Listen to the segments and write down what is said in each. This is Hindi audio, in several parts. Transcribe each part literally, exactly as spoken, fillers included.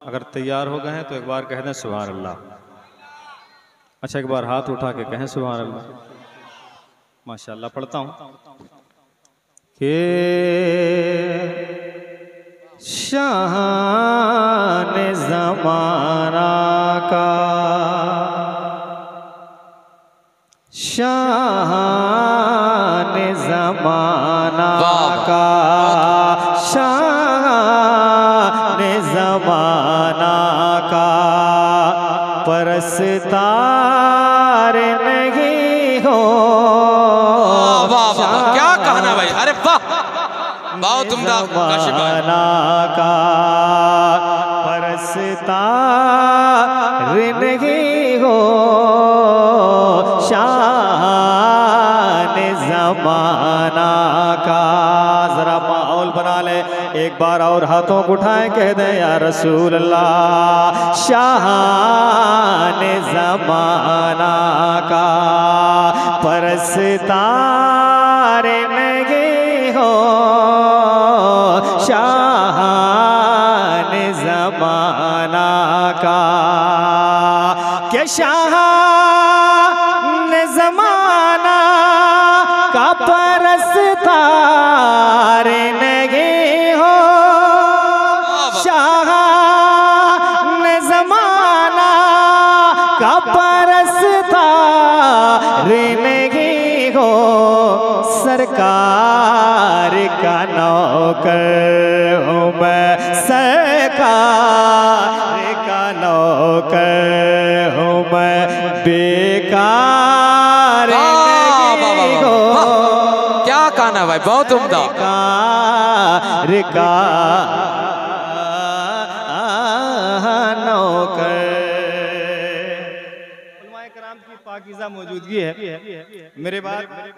अगर तैयार हो गए हैं तो एक बार कह दें सुभान अल्लाह। अच्छा, एक बार हाथ उठा के कहें सुभान अल्लाह। माशाअल्लाह। पढ़ता हूँ के शान ज़माना का, शान ज़माना का, शान ज़माना का परस्तार नहीं हो। वाह वाह, क्या कहना भाई, अरे वाह, बहुत उम्दा ज़माना का परस्तार नहीं हो, शान ज़माना का। जरा माहौल बना ले, एक बार और हाथों को उठाएं, कह दे या रसूल अल्लाह। शान ज़माना का परस्तार नहीं हो, शान ज़माना का। के शान ज़माना का परस्तार नहीं हो, शान ज़माना का परस्तार नहीं हो। सरकार का नौकर हूँ मैं, सरकार का नौकर हूँ मैं, बेकार नहीं हो। क्या कहना भाई, बहुत उम्दा। बेकार का नौकर। उलमाए कराम की पाकीज़ा मौजूदगी है। मेरे बाद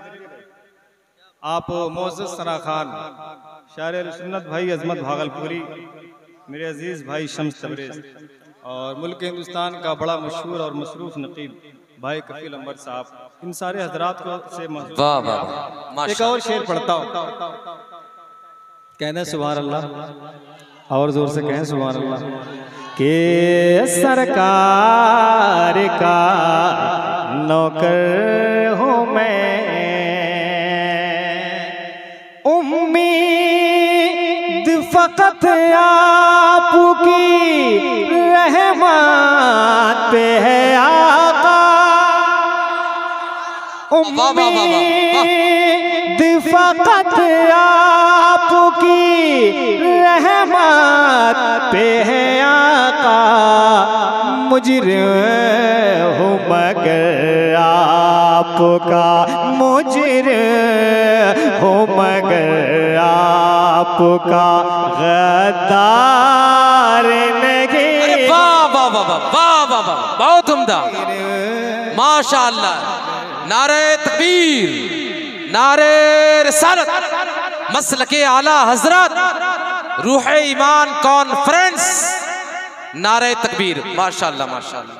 आप मोअज़्ज़ज़ सना खान, शायर सुन्नत भाई अज़मत भागलपुरी, मेरे अजीज़ भाई शम्स तबरेज़, और मुल्क हिंदुस्तान का बड़ा मशहूर और मसरूफ़ नक़ीब भाई कफ़ील अंबर साहब, इन सारे हज़रात को से वाह वाह, एक और शेर पढ़ता हूँ। कहना सुभान अल्लाह, और जोर से कहें सुभान अल्लाह। के सरकार का नौकर हूँ मैं, उम्मीद फ़क़त आपकी रहमत पे है आका। उम्मीद फ़क़त आपकी रहमत पे है आका। मुजरिम हूँ मगर आपका, मुजरिम हूँ मगर आपका गद्दार नहीं। वाह वाह वाह वाह वाह वाह, बहुत उम्दा, माशाअल्लाह। नारे तकबीर, नारे रिसालत, मसलके आला हजरत, रूह ईमान कॉन्फ्रेंस, नारे तकबीर, माशाअल्लाह माशाअल्लाह।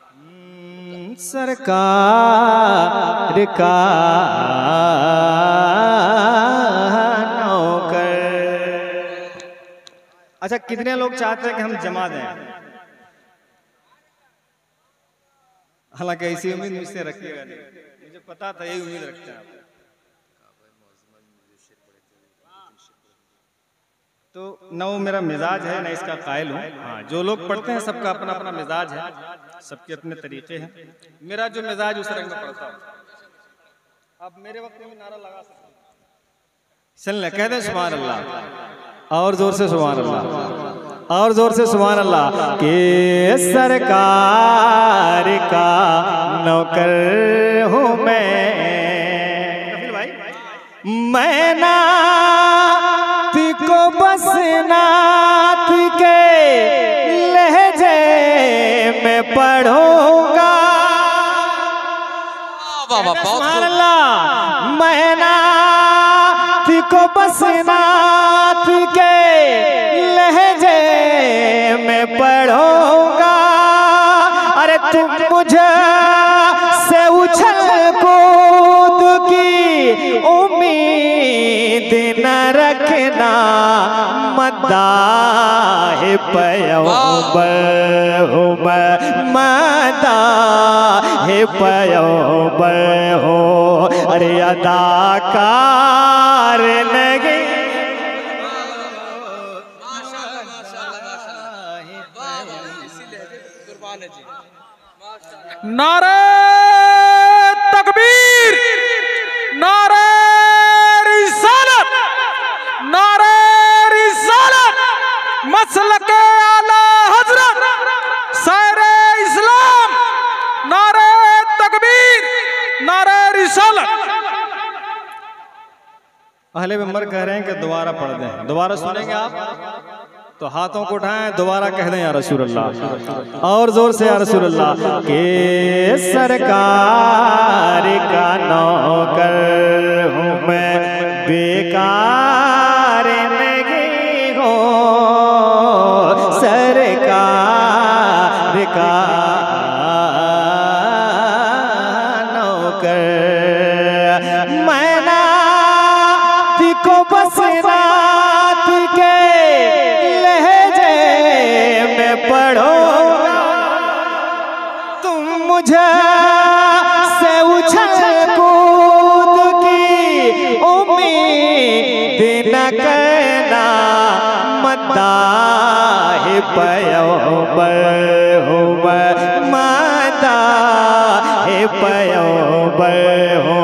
सरकार का नौकर। अच्छा, कितने लोग चाहते हैं कि हम जमा दें? हालांकि ऐसी उम्मीद मुझसे रखिएगा नहीं, मुझे पता था यही उम्मीद रखते हैं आप। तो न वो मेरा मिजाज है, न इसका कायल हूँ। हाँ, जो लोग पढ़ते हैं सबका अपना अपना मिजाज है, सबके अपने तरीके हैं। मेरा जो मिजाज उस रंग में पढ़ता हूँ। आप मेरे वक्त में नारा लगा सकते हैं। चल कह दे सुभान अल्लाह, और जोर से सुभान अल्लाह, और जोर से सुभान अल्लाह। के सरकार का नौकर हूँ मैं, मैं नात को बस नात के लहजे में पढ़ूंगा। सुभान अल्लाह। मैं नात को बस नात के लहजे में पढ़ूंगा। अरे तुम मुझे से उछल कूद की उम्मीद न रखना, मदाह पैगंबर हो मदाह पैगंबर हो अरे अदाकार लगे नारे तकबीर, नारे रिसालत, नारे रिसालत, मसलके आला हजरत सारे इस्लाम, नारे तकबीर, नारे रिसालत। अहले मेंबर कह रहे हैं कि दोबारा पढ़ दें, दोबारा सुनेंगे आप तो हाथों को उठाएं, दोबारा कह दें या रसूल अल्लाह, और जोर से या रसूल अल्लाह। के सरकार का नौकर हूँ मैं, बेकार नहीं हो सरकार का नौकर। मैं नात को बस नात के पढ़ो, तुम मुझे से उछल कूद की उम्मीद न करना, मदाह पैगंबर हो मदाह पैगंबर हो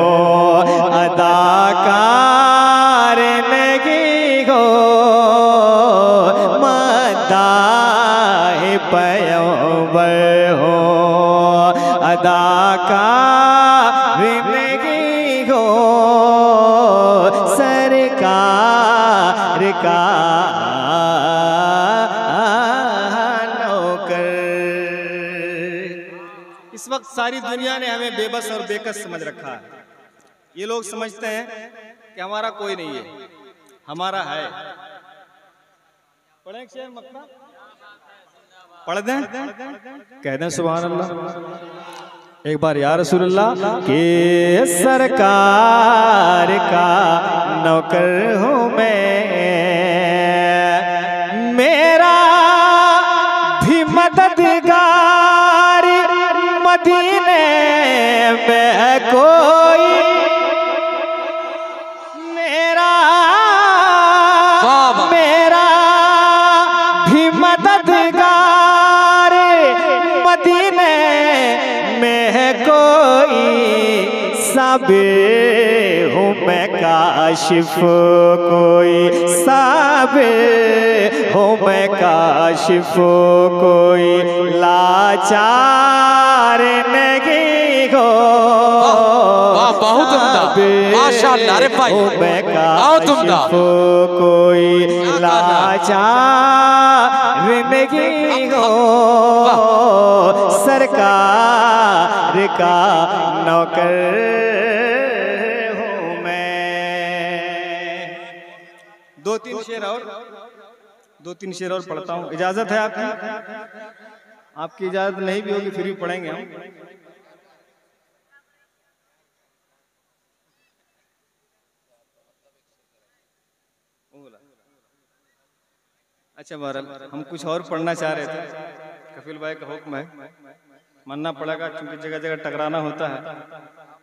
अदाकार नहीं हो पैगंबर हो अदाकार नहीं हो सरकार का नौकर। इस वक्त सारी दुनिया ने हमें बेबस और बेकस समझ रखा है। ये लोग समझते हैं कि हमारा कोई नहीं है, हमारा है। पढ़ें शेर मक्का पढ़ दें, कह दें सुभान अल्लाह एक बार या रसूल अल्लाह। के सरकार का नौकर हूँ मैं, मेरा भी मददगार मदीने में कोई, मेरा मेरा भी मददगार मदीने में कोई, साबिर हूँ मैं काशिफ कोई, साबिर हूँ मैं काशिफ कोई, लाचार नहीं हो बहुत उम्दा, माशाअल्लाह रे भाई, बहुत उम्दा। कोई लाचार नहीं हो सरकार का नौकर हूँ मैं। दो तीन शेर और दो तीन शेर और पढ़ता हूँ, इजाजत है आपकी? आपकी इजाजत नहीं भी होगी फिर भी पढ़ेंगे हम। अच्छा बहरहाल हम कुछ और पढ़ना चाह रहे थे, कफिल भाई का हुक्म है, मानना पड़ेगा क्योंकि जगह जगह टकराना होता है।